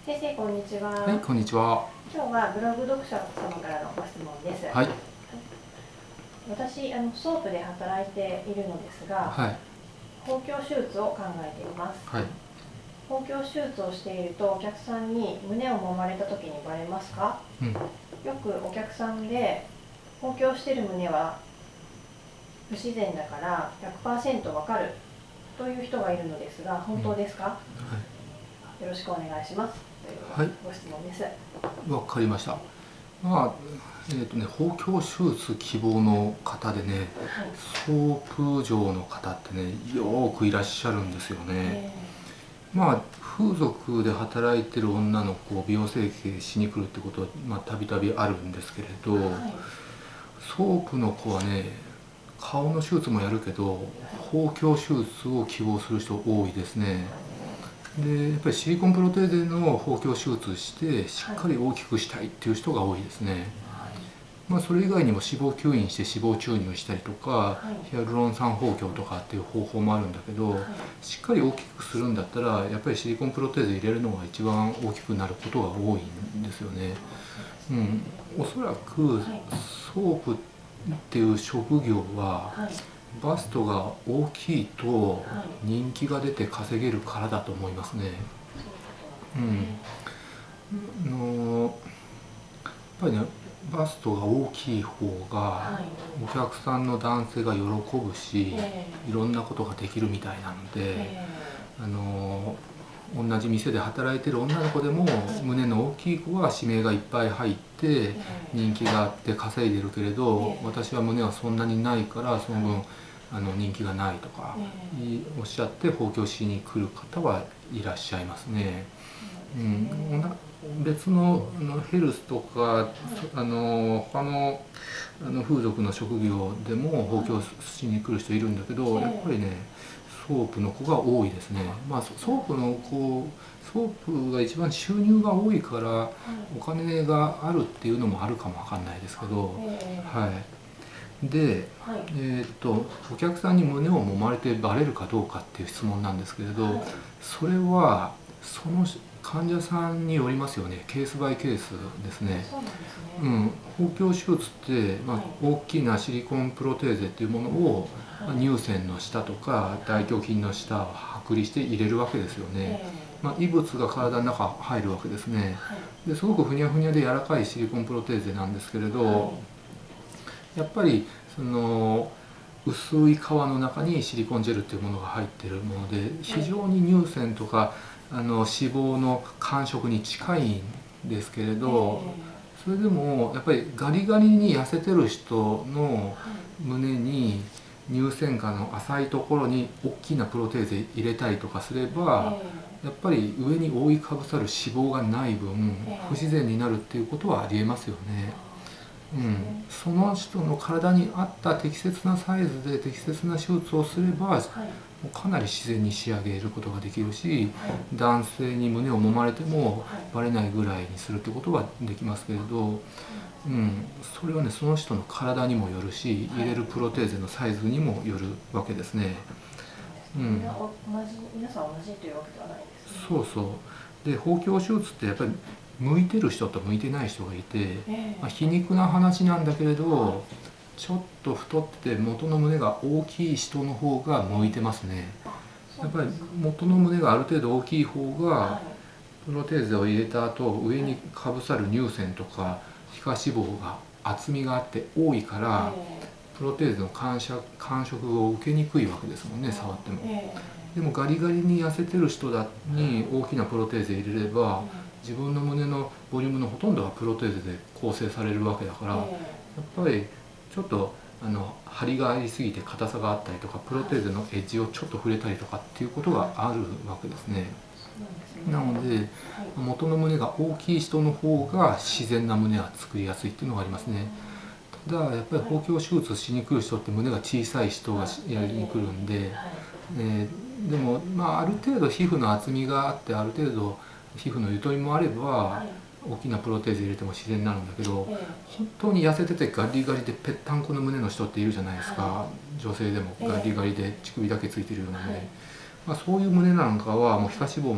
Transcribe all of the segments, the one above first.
先生、こんにちは。 はい、こんにちは。 今日はブログ読者様からのご質問です。 はい。 私、ソープで働いているのですが、 はい。 豊胸手術を考えています。 はい。 豊胸手術をしていると、お客さんに胸を揉まれた時にバレますか？よくお客さんで、豊胸している胸は不自然だから 100% わかるという人がいるのですが、本当ですか？ はい。 よろしくお願いします。というご質問です。 わかりました。豊胸手術希望の方でね、ソープ嬢の方ってね、よくいらっしゃるんですよね。風俗で働いてる女の子を美容整形しに来るってことはたびたびあるんですけれど、ソープの子はね、顔の手術もやるけど豊胸手術を希望する人多いですね。でやっぱりシリコンプロテーゼの豊胸手術してしっかり大きくしたいっていう人が多いですね。それ以外にも脂肪吸引して脂肪注入したりとか、ヒアルロン酸豊胸とかっていう方法もあるんだけど、しっかり大きくするんだったらやっぱりシリコンプロテーゼ入れるのが一番大きくなることが多いんですよね。おそらくソープっていう職業はバストが大きいと人気が出て稼げるからだと思いますね。やっぱりね、バストが大きい方がお客さんの男性が喜ぶし、いろんなことができるみたいなので、同じ店で働いてる女の子でも胸の大きい子は指名がいっぱい入って人気があって稼いでるけれど、私は胸はそんなにないからその分人気がないとかおっしゃって豊胸しに来る方はいらっしゃいますね。別のヘルスとか他の風俗の職業でも豊胸しに来る人いるんだけど、やっぱりねソープの子が多いですね。ソープが一番収入が多いからお金があるっていうのもあるかもわかんないですけど、で、お客さんに胸を揉まれてバレるかどうかっていう質問なんですけれど、それはその患者さんによりますよね。ケースバイケースですね。豊胸手術って、大きなシリコンプロテーゼっていうものを乳腺の下とか大胸筋の下を剥離して入れるわけですよね。異物が体の中入るわけですね。ですごくふにゃふにゃで柔らかいシリコンプロテーゼなんですけれど、やっぱりその薄い皮の中にシリコンジェルっていうものが入っているもので、非常に乳腺とか脂肪の感触に近いんですけれど、それでもやっぱりガリガリに痩せてる人の胸に乳腺下の浅いところに大きなプロテーゼ入れたりとかすれば、やっぱり上に覆いかぶさる脂肪がない分不自然になるっていうことはありえますよね。その人の体に合った適切なサイズで適切な手術をすれば、かなり自然に仕上げることができるし、男性に胸を揉まれてもバレないぐらいにするってことはできますけれど、それはねその人の体にもよるし、入れるプロテーゼのサイズにもよるわけですね。 皆さん同じというわけではないですね。 そうそう。で豊胸手術ってやっぱり向いてる人と向いてない人がいて、皮肉な話なんだけれど、ちょっと太ってて元の胸が大きい人の方が向いてますね。やっぱり元の胸がある程度大きい方がプロテーゼを入れた後上にかぶさる乳腺とか皮下脂肪が厚みがあって多いから、プロテーゼの感触を受けにくいわけですもんね、触っても。でもガリガリに痩せてる人に大きなプロテーゼ入れれば、自分の胸のボリュームのほとんどがプロテーゼで構成されるわけだから、やっぱりちょっと張りがありすぎて硬さがあったりとか、プロテーゼのエッジをちょっと触れたりとかっていうことがあるわけですね。なので元の胸が大きい人の方が自然な胸は作りやすいっていうのがありますね。ただやっぱり豊胸手術しに来る人って胸が小さい人がやりに来るんで、でもある程度皮膚の厚みがあって、ある程度皮膚のゆとりもあれば大きなプロテーゼ入れても自然になるんだけど、本当に痩せててガリガリでぺったんこの胸の人っているじゃないですか。女性でもガリガリで乳首だけついてるような胸、そういう胸なんかはもう皮下脂肪も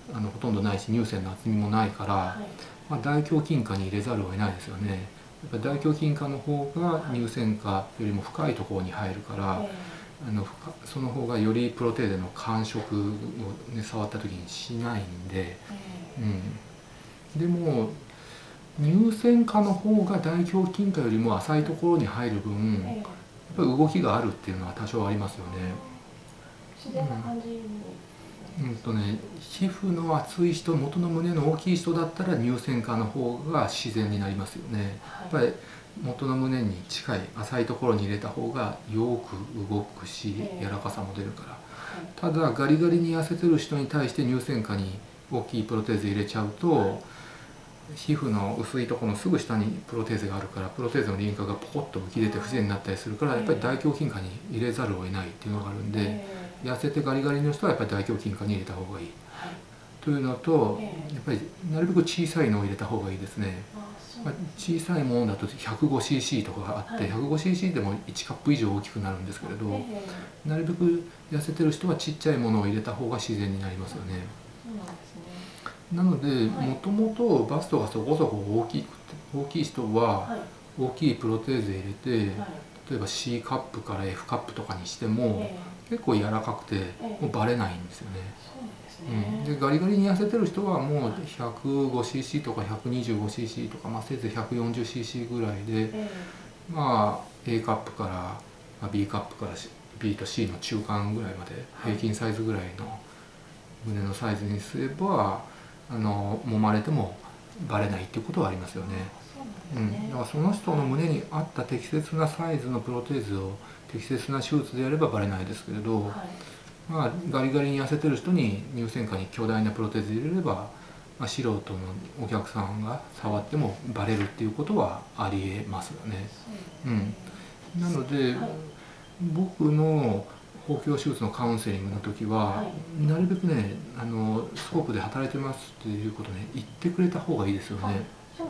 ほとんどないし乳腺の厚みもないから、 はい、 まあ、大胸筋下に入れざるを得ないですよね。やっぱり大胸筋下の方が乳腺下よりも深いところに入るから、その方がよりプロテーゼの感触を、ね、触った時にしないんで、でも乳腺下の方が大胸筋下よりも浅いところに入る分、やっぱり動きがあるっていうのは多少ありますよね。 自然な感じに、 皮膚の厚い人、元の胸の大きい人だったら乳腺下の方が自然になりますよね。やっぱり元の胸に近い浅いところに入れた方がよく動くし、柔らかさも出るから。ただガリガリに痩せてる人に対して乳腺下に大きいプロテーゼ入れちゃうと、皮膚の薄いところのすぐ下にプロテーゼがあるから、プロテーゼの輪郭がポコッと浮き出て不自然になったりするから、やっぱり大胸筋下に入れざるを得ないっていうのがあるんで、痩せてガリガリの人はやっぱり大胸筋下に入れた方がいい、というのと、やっぱりなるべく小さいのを入れた方がいいですね。小さいものだと 105cc とかがあって、105cc でも1カップ以上大きくなるんですけれど、なるべく痩せてる人はちっちゃいものを入れた方が自然になりますよね。なので、もともとバストがそこそこ大きい人は大きいプロテーゼ入れて、例えば C カップから F カップとかにしても結構柔らかくてもうバレないんですよね。でガリガリに痩せてる人はもう 105cc とか 125cc とか、まあ、せいぜい 140cc ぐらいで、まあ A カップから、まあ、B カップから B と C の中間ぐらいまで平均サイズぐらいの胸のサイズにすれば揉まれてもバレないっていうことはありますよね。だからその人の胸に合った適切なサイズのプロテーゼを適切な手術でやればバレないですけれど、まあ、ガリガリに痩せてる人に乳腺下に巨大なプロテーゼ入れれば、まあ、素人のお客さんが触ってもバレるっていうことはありえますよね。なので、僕の包協手術のカウンセリングの時は、なるべくねスコープで働いてますっていうことね言ってくれた方がいいですよね。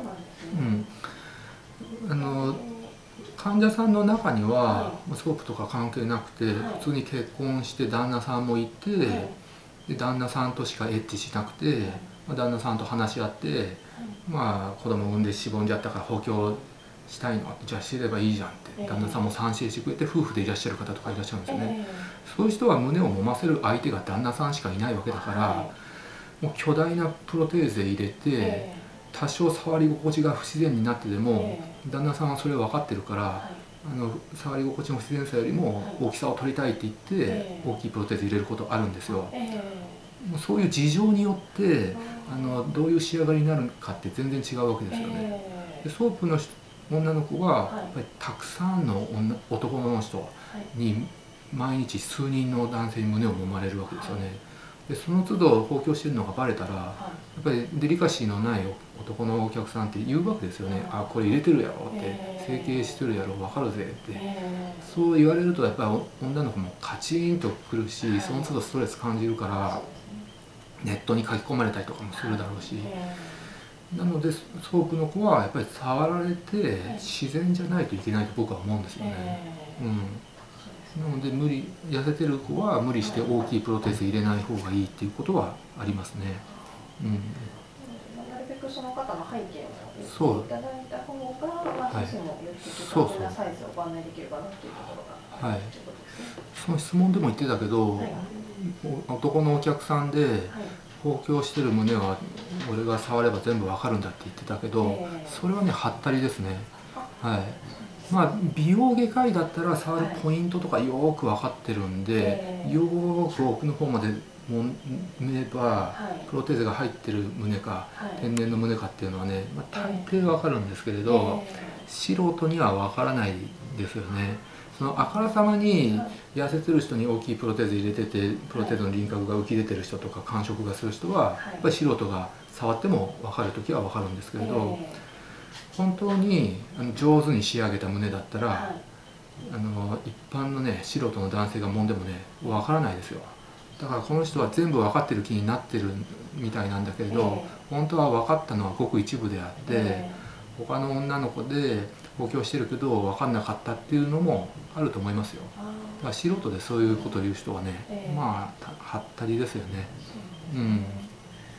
患者さんの中には、スコープとか関係なくて、普通に結婚して旦那さんもいて、で旦那さんとしかエッチしなくて、旦那さんと話し合って、まあ子供産んでしぼんじゃったから包協したいのって、じゃあしてればいいじゃんって旦那さんも賛成してくれて夫婦でいらっしゃる方とかいらっしゃるんですよね。そういう人は胸を揉ませる相手が旦那さんしかいないわけだから、もう巨大なプロテーゼ入れて、多少触り心地が不自然になってでも、旦那さんはそれを分かってるから、触り心地の不自然さよりも大きさを取りたいって言って大きいプロテーゼ入れることあるんですよ。そういう事情によってどういう仕上がりになるかって全然違うわけですよね。でソープの女の子はやっぱりたくさんの男の人に毎日数人の男性に胸を揉まれるわけですよね。でその都度包協してるのがバレたら、やっぱりデリカシーのない男のお客さんって言うわけですよね。あ、これ入れてるやろって、整形してるやろ分かるぜって、そう言われるとやっぱり女の子もカチンとくるし、その都度ストレス感じるからネットに書き込まれたりとかもするだろうし、なのでソープの子はやっぱり触られて自然じゃないといけないと僕は思うんですよね。なので痩せてる子は無理して大きいプロテーゼ入れない方がいいっていうことはありますね。 なるべくその方の背景を言っていただいた方が、先生もより的確なサイズをご案内できるかなっていうところがあるということですね。 その質問でも言ってたけど、男のお客さんで包協してる胸は俺が触れば全部わかるんだって言ってたけど、それはねはったりですね。まあ美容外科医だったら触るポイントとかよーく分かってるんで、よーく奥の方まで揉めばプロテーゼが入ってる胸か天然の胸かっていうのはね、大抵分かるんですけれど、素人には分からないですよね。そのあからさまに痩せてる人に大きいプロテーゼ入れてて、プロテーゼの輪郭が浮き出てる人とか感触がする人はやっぱり素人が触っても分かる時は分かるんですけれど、本当に上手に仕上げた胸だったら、一般のね素人の男性が揉んでもね分からないですよ。だからこの人は全部分かってる気になってるみたいなんだけれど、本当は分かったのはごく一部であって、他の女の子で補強してるけど分かんなかったっていうのもあると思いますよ。だから素人でそういうことを言う人はね、まあはったりですよね。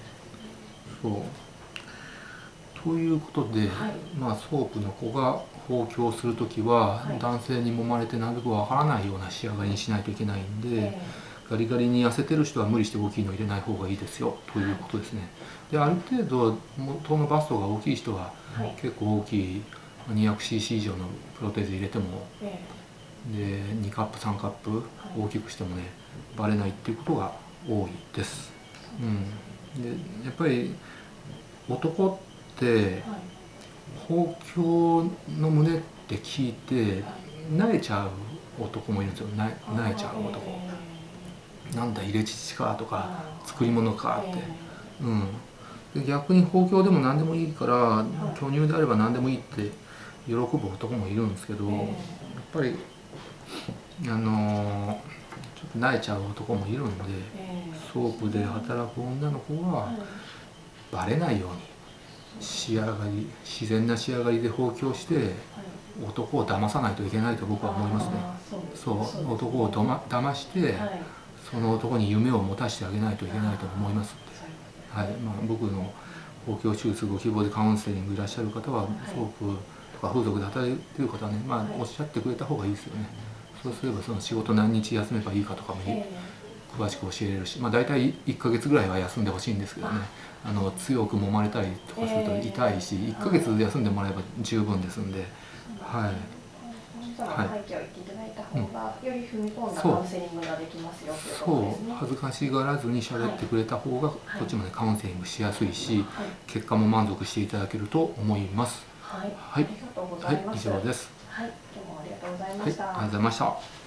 そうということで、 はいまあソープの子が包協する時は、 はい男性に揉まれてなるべくわからないような仕上がりにしないといけないんで、 えガリガリに痩せてる人は無理して大きいの入れない方がいいですよということですね。である程度元のバストが大きい人ははい結構大きい 200cc 以上のプロテーズ入れてもえで2カップ3カップ大きくしてもねバレないっていうことが多いです。でやっぱり男ってはい包協の胸って聞いて慣れちゃう男もいるんですよ。慣れちゃう男、なんだ入れ乳かとか作り物かって、で逆に包協でも何でもいいから巨乳であれば何でもいいって喜ぶ男もいるんですけど、やっぱりちょっと慣れちゃう男もいるんで、ソープで働く女の子はバレないように仕上がり自然な仕上がりで包協して男を騙さないといけないと僕は思いますね。そう男を騙してその男に夢を持たせてあげないといけないと思いますので、はいまあ、僕の包協手術ご希望でカウンセリングいらっしゃる方はソープとか風俗で働いている方はね、まあ、おっしゃってくれた方がいいですよね。そうすればその仕事何日休めばいいかとかも詳しく教えれるし、まあ、大体1ヶ月ぐらいは休んでほしいんですけどね、強く揉まれたりとかすると痛いし、1ヶ月休んでもらえば十分ですんで、はい。 背景を言っていただいた方がより踏み込んだカウンセリングができますよということですね。 そう恥ずかしがらずに喋ってくれた方がこっちまでカウンセリングしやすいし、結果も満足していただけると思います。 はい、 はい、 ありがとうございます。 以上です。 はい、今日もありがとうございまはい、 した。 ありがとうございました。